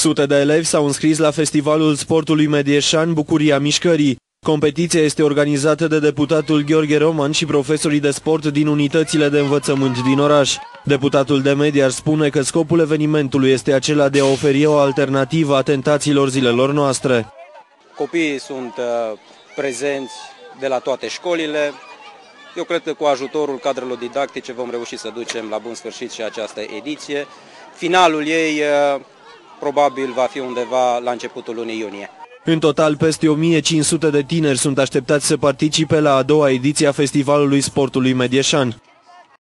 Sute de elevi s-au înscris la Festivalul Sportului Medieșan Bucuria Mișcării. Competiția este organizată de deputatul Gheorghe Roman și profesorii de sport din unitățile de învățământ din oraș. Deputatul de Mediar spune că scopul evenimentului este acela de a oferi o alternativă a tentațiilor zilelor noastre. Copiii sunt prezenți de la toate școlile. Eu cred că cu ajutorul cadrelor didactice vom reuși să ducem la bun sfârșit și această ediție. Finalul ei probabil va fi undeva la începutul lunii iunie. În total, peste 1500 de tineri sunt așteptați să participe la a doua ediție a Festivalului Sportului Medieșan.